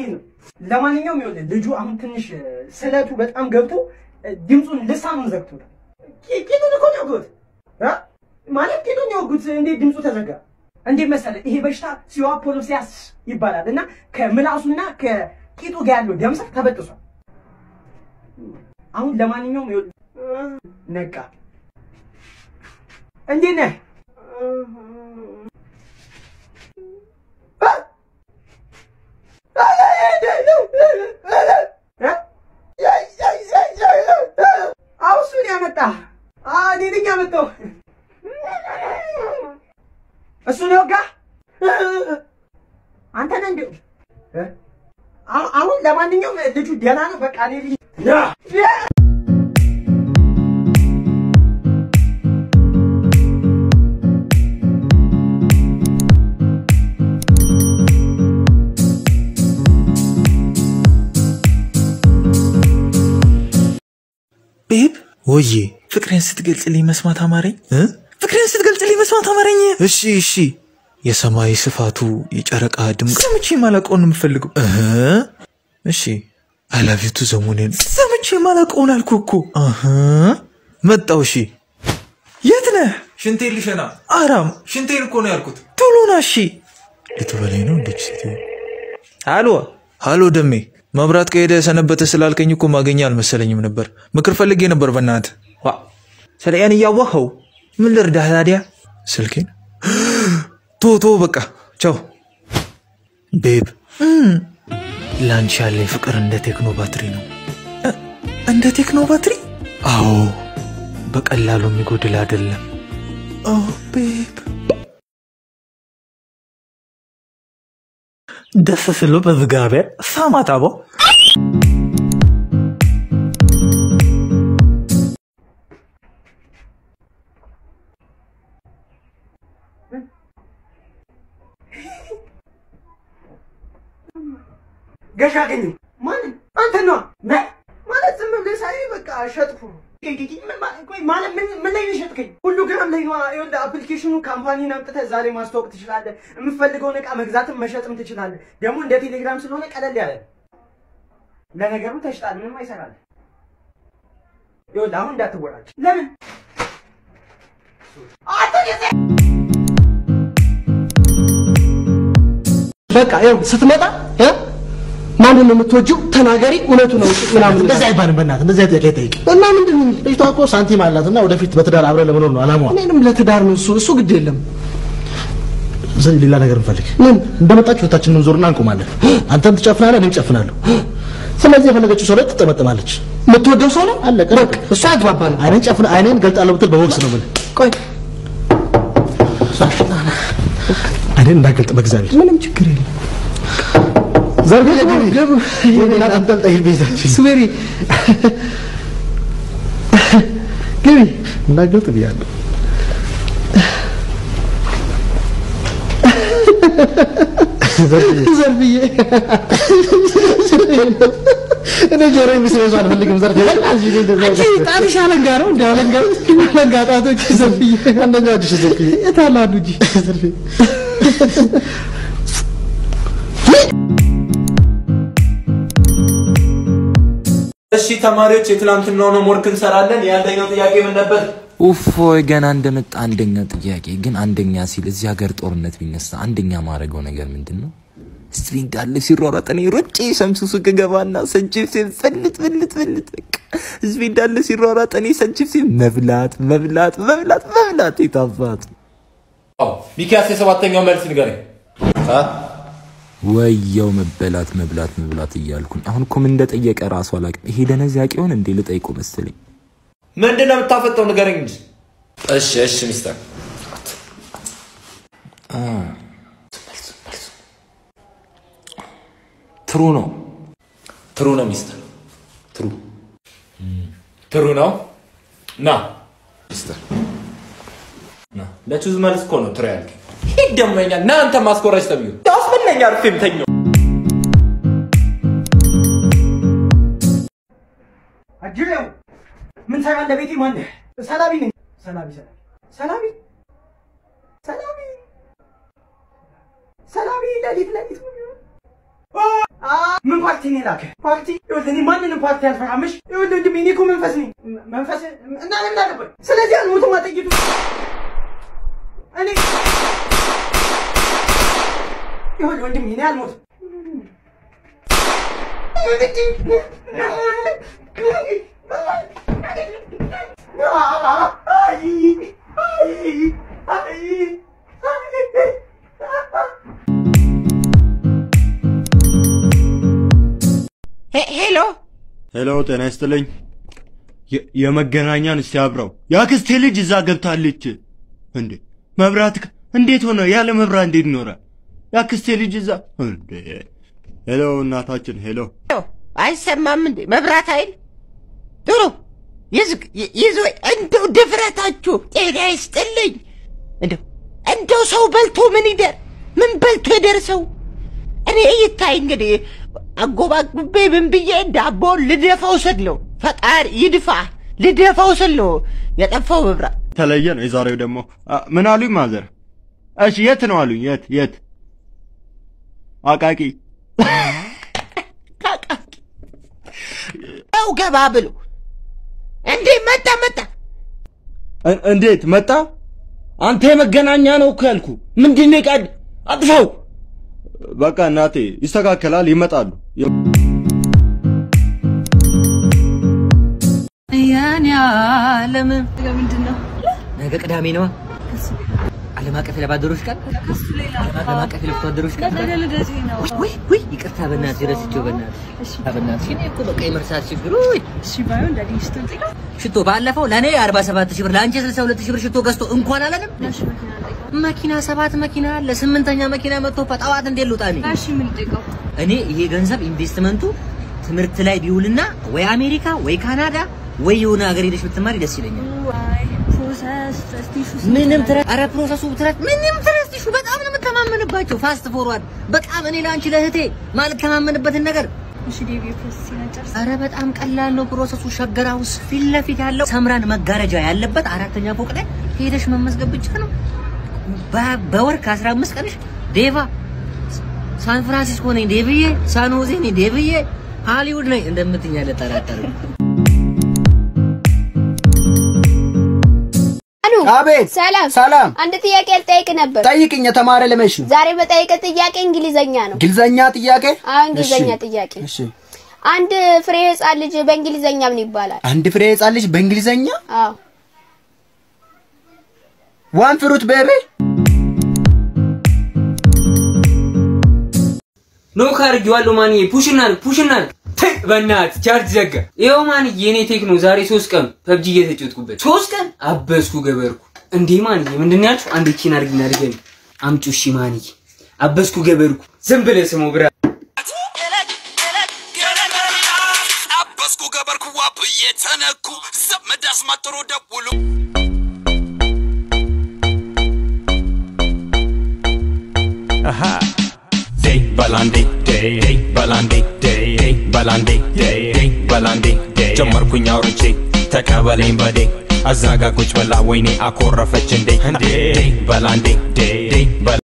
ነው ለማንኛውም ይወል ልጁ አሁን ትንሽ ስለቱ በጣም ገብቶ ድምጹን ልሳኑን ዘግቶታል ቂጡን እኮ ነው ያውቁት ማለት ቂጡን ያውቁት እንዴ ድምጹ ተዘጋ እንዴ መሰለ ይሄ በሽታ ሲዋፖሎሲያስ ይባላልና ከምላሱና ከቂጡ ጋር ያለው ደም ስር ተበጥሷል አሁን ለማንኛውም ይወል ነቃ እንዴ ነህ አውሱን ያመጣ ዲድኛ መጣው እሱ ነው ጋ አንተ ነህ እንዴ አሁን ለማንኛውም ልጁ ደህና ነው በቃ እኔ ቤብ ወዬ ፍቅሬን ስትገልጽልኝ መስማት አማረኝ ፍቅሬን ስትገልጽልኝ መስማት አማረኝ እሺ የሰማይ ስፋቱ የጨረቃ ድምቅ ሰምቼ ማላቀውን የምፈልገው እሺ I love you to ዘሙኔን ሰምቼ ማላቀውን አልኩኩ መጣው እሺ የት ነህ ሽንቴን ልሸና አራም ሽንቴን እኮ ነው ያልኩት ቶሎና እሺ ልትበለኝ ነው እንዴ ሴትዮ ሃሎ ደሜ መብራት ከሄደ ሰነበተ ስላልከኝ እኮ ማገኛ አልመሰለኝም ነበር ምክር ፈልጌ ነበር በእናት ስለያን ያዋኸው ምን ልርዳህ ታዲያ ስልኬን ቶቶ በቃ ቻው ቤብ ላንቺ ያለኝ ፍቅር እንደ ቴክኖ ባትሪ ነው እንደ ቴክኖ ባትሪ አዎ በቀላሉ የሚጎድል አይደለም ቤብ ደስ ስሎ በዝጋቤ ሳማታቦ ገሻገኝ ማን አንተ ነው ማለት ዝም ብለህ ሳይ በቃ ሸጥኩ ቆይ ማለት ምን ላይ ሸጥከኝ ሁሉ ግራም ላይ ነው ይወዳ አፕሊኬሽኑ ካምፓኒን አምጥተህ ዛሬ ማስተዋወቅ ትችላለህ የምፈልገውን ዕቃ መግዛትም መሸጥም ትችላለህ ደግሞ እንደ ቴሌግራም ስለሆነ ቀለል ያለ ለነገሩ ተሽጣል ምንም አይሰራል ይወዳ አሁን እንዳትወራጭ ለምን አትይዘ በቃ ይኸው ስትመጣ ማን ነው የምትወጂው ተናገሪ እውነቱ ነው ምናምን እንደዛ አይባልም በእናትህ እንደዛ አይጠይቅ እና ምንድነው ልጅቷ እኮ ሳንቲም አላትና ወደፊት በትዳር አብረን ለመኖር ነው አላማዋ እኔንም ለትዳር ነው እሱ ግድ የለም ዘይ ሌላ ነገር እንፈልግ ምን እንደመጣችሁ ወታችን እንዞርና እንቆማለን አንተም ትጨፍናለህ እኔም ጨፍናለሁ ስለዚህ የፈለገችው ሰው ላይ ትጠመጥማለች የምትወደው ሰው ነው አለቀ በቃ እሱ አግባባን አይኔን ገልጣለሁ ብትል በቦክስ ነው ማለት ቆይ አይኔን እንዳገልጥ በእግዚአብሔር ምንም ችግር የለም ዘርቤ ገቡ የኔና አንተም ጠይር ቤታችን ስዌሪ ግቢ እንዳገልጥ ቢያለሁ ዘርብዬ እኔ ጆሮ የሚስረሱ አልፈልግም ዘርብዬ ጣልሽ አለንጋረው እንዳለንጋው ለጋጣቶች ዘርብዬ አንደኛው እጅሽ ዘርብዬ እታላሉ እጂ ዘርብዬ እሺ ተማሪዎች የትላንትናውን ሆምወርክ እንሰራለን ያንደኛው ጥያቄ ምን ነበር ኡፎይ ገና እንደመጣ አንደኛ ጥያቄ ግን አንደኛ ሲል እዚህ ሀገር ጦርነት ቢነሳ አንደኛ ማረገው ነገር ምንድነው እስቲ እንዳለ ሲሯሯጥ ነው ሩጬ ሰምሱሱ ገባና ሰንቺፕስ ፍልጥ በቃ እዚህ እንዳለ ሲሯሯጥ ነው ሰንቺፕስ መብላት ይታፋት ሚኪያስ የሰባተኛው መልስ ንገረኝ ወየው መብላት እያልኩኝ አሁን እኮ ምን እንደጠየቀ ራሱ አላውቅም ይሄ ደነዚያቂውን እንዴ ልጠይቆ መሰለኝ ምንድነው የምታፈጠው ንገረኝ እንጂ እሺ ሚስተር ትሩ ነው ሚስተር ትሩ ነው ና ሚስተር ና ለቹዝ መልስ እኮ ነው ትሩ ያልከኝ ይደመኛል ና አንተ ማስቆራጭ ተብዩ ያስመለኛ አርፌም ተኛው አጅሬው ምን ሳይሆን ለቤቴ ማን ሰላቢ ነኝ ሰላቢ ለሊት ፓርቲ ነው ላከ ፓርቲ ይወልኝ ማንንም ፓርቲ አልፈራምሽ ይወልኝ እኔ እኮ መንፈስ ነኝ መንፈስ እና ለምን አለበት ስለዚህ አልሞትም አጠይቱ እኔ ይወልኝ ወንድም እኔ አልሞትም ሄሎ ጤና ይስጥልኝ የመገናኛን እስቲ አብራው ያክስቴ ልጅ እዛ ገብታለች እንዴ መብራት እንዴት ሆነ ያለ መብራት እንዴት ኖረ ያክስቴ ልጅ እዛ እንዴ ሄሎ እናታችን ሄሎ አይሰማም እንዴ መብራት አይል ጥሩ ይዞ እንደው ድፍረታችሁ ጤና ይስጥልኝ እንደው ሰው በልቶ ምን ይደር ምን በልቶ ይደርሰው እኔ ይታይ እንግዲህ አጎባግቤ ምን ብዬ ዳቦ ልደፋው ስለው ፈጣሪ ይድፋ ልደፋው ስለው የጠፋው መብራት ተለየ ነው የዛሬው ደግሞ ምን አሉኝ ማዘር እሺ የት ነው አሉኝ የት አቃቂ አው ገባ ብሎ እንዴ መጣ እንዴት መጣ አንተ የመገናኛ ነው እኮ ያልኩ ምንድነው ቃል አጥፋው በቃ እናቴ ይስተካከላል ይመጣሉ ያኔ ዓለም ምንድነው ነገ ቅዳሜ ነው ዓለም አቀፍ የባዶሮች ቀን ዓለም አቀፍ የወታደሮች ቀን ወይ ይቅርታ በእናትህ ረስቼው በእናትህ እኔ እኮ በቃ የመርሳት ችግር እሺ ባዩ እንዳዲስ ትንጥቃ ሽቶ ባለፈው ለኔ 47000 ብር ላንቺ 62000 ብር ሽቶ ገዝቶ እንኳን አላለም መኪና 7 መኪና ለ8ኛ መኪና መጥቶ ፈጣዋት እንዴ ሉጣኒ እሺ ምን ልጠቀው እኔ ይሄ ገንዘብ ኢንቨስትመንቱ ትምርት ላይ ቢውልና ወይ አሜሪካ ወይ ካናዳ ወይ የሆነ ሀገር ሄደሽ ብትማሪ ደስ ይለኛል ዋይ ፕሮሰስ ትስቲሹ ምንም አረ ፕሮሰሱ ምንም ትስቲሹ በጣም ነው የምተማመንባቸው ፋስት ፎርዋርድ በጣም እኔ ላንቺ ለህቴ ማለት ተማመንበትን ነገር እሺ ዴቪ ፕሮሰስ ይነጨርስ አረ በጣም ቀላል ነው ፕሮሰሱ ሸገራውስ ፊት ለፊት ያለው ሰምራን መጋረጃ ያለበት 4ኛ ፎቅ ላይ ሄደሽ መመዝገብ ብቻ ነው በወር ከ15 ቀንሽ ዴቫ ሳን ፍራንሲስኮ ነኝ ዴቪዬ ሳን ሆዜ ነኝ ዴቪዬ ሃሊውድ ነኝ እንደምትኛለ ተራጠሩ አቤት ሰላም አንድ ጥያቄ ልጠይቅ ነበር ጠይቅኝ የተማረ ለመሽ ነው ዛሬ በጠይቅ ጥያቄ እንግሊዘኛ ነው እንግሊዘኛ ጥያቄ እንግሊዘኛ ጥያቄ እሺ አንድ ፍሬ ህፃን ልጅ በእንግሊዘኛ ምን ይባላል አንድ ፍሬ ህፃን ልጅ በእንግሊዘኛ አዎ ዋን ፍሩት ቤቢ ኖ ካርጊዋለሁ ማንዬ ፑሽናል በእናት ቻርጅ ዘጋ ይሄው ማንዬ የኔ ቴክኖ ዛሬ 3 ቀን ፐብጂ እየተጫወትኩበት 3 ቀን አበስኩ ገበርኩ እንዴ ማንዬ ምንድነው ያልኩ አንድ ቺን አርግና አድርገኝ አምጪ እሺ ማንዬ አበስኩ ገበርኩ ዝም ብለህ ስሙ ብራ አበስኩ ገበርኩ ዋብዬ ተነኩ ዘመዳስ ማጥሮ ደውሉ aha day balande ጀመርኩኝ አውርቼ ተቀበለኝ በዴ አዛጋ ቁጭ በላ ወይኔ አኮረፈች እንዴ